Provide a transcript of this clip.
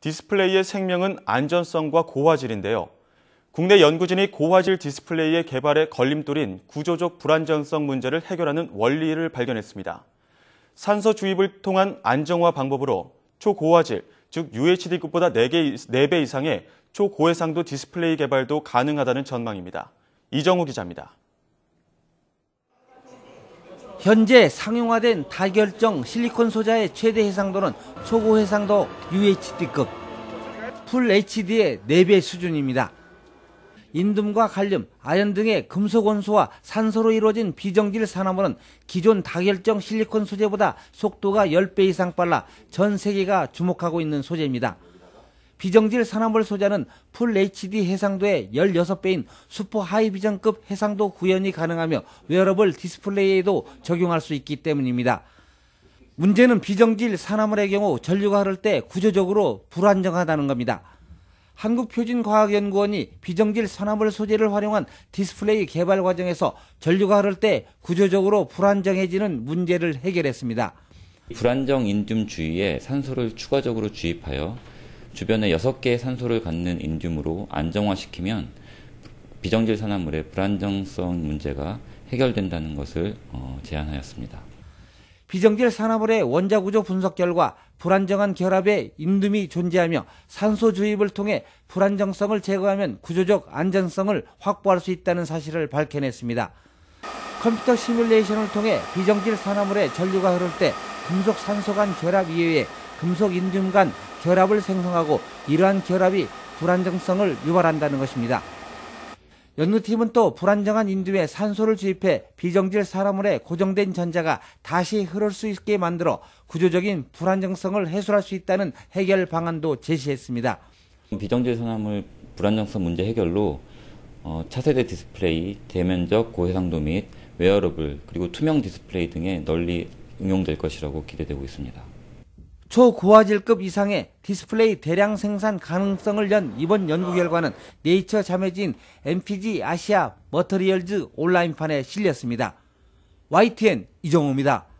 디스플레이의 생명은 안전성과 고화질인데요. 국내 연구진이 고화질 디스플레이의 개발에 걸림돌인 구조적 불안정성 문제를 해결하는 원리를 발견했습니다. 산소 주입을 통한 안정화 방법으로 초고화질, 즉 UHD급보다 4배 이상의 초고해상도 디스플레이 개발도 가능하다는 전망입니다. 이정우 기자입니다. 현재 상용화된 다결정 실리콘 소자의 최대 해상도는 초고해상도 UHD급, 풀 HD의 4배 수준입니다. 인둠과 갈륨, 아연 등의 금속 원소와 산소로 이루어진 비정질 산화물은 기존 다결정 실리콘 소재보다 속도가 10배 이상 빨라 전 세계가 주목하고 있는 소재입니다. 비정질 산화물 소자는 풀 HD 해상도의 16배인 슈퍼 하이비전급 해상도 구현이 가능하며 웨어러블 디스플레이에도 적용할 수 있기 때문입니다. 문제는 비정질 산화물의 경우 전류가 흐를 때 구조적으로 불안정하다는 겁니다. 한국표준과학연구원이 비정질 산화물 소재를 활용한 디스플레이 개발 과정에서 전류가 흐를 때 구조적으로 불안정해지는 문제를 해결했습니다. 불안정 인듐 주위에 산소를 추가적으로 주입하여 주변에 6개의 산소를 갖는 인듐으로 안정화시키면 비정질 산화물의 불안정성 문제가 해결된다는 것을 제안하였습니다. 비정질 산화물의 원자구조 분석 결과 불안정한 결합에 인듐이 존재하며 산소 주입을 통해 불안정성을 제거하면 구조적 안전성을 확보할 수 있다는 사실을 밝혀냈습니다. 컴퓨터 시뮬레이션을 통해 비정질 산화물의 전류가 흐를 때 금속 산소 간 결합 이외에 금속 인듐 간 결합을 생성하고 이러한 결합이 불안정성을 유발한다는 것입니다. 연구팀은 또 불안정한 인듐에 산소를 주입해 비정질 산화물의 고정된 전자가 다시 흐를 수 있게 만들어 구조적인 불안정성을 해소할 수 있다는 해결 방안도 제시했습니다. 비정질 산화물 불안정성 문제 해결로 차세대 디스플레이, 대면적 고해상도 및 웨어러블, 그리고 투명 디스플레이 등에 널리 응용될 것이라고 기대되고 있습니다. 초고화질급 이상의 디스플레이 대량 생산 가능성을 연 이번 연구 결과는 네이처 자매지인 MPG 아시아 머터리얼즈 온라인판에 실렸습니다. YTN 이정우입니다.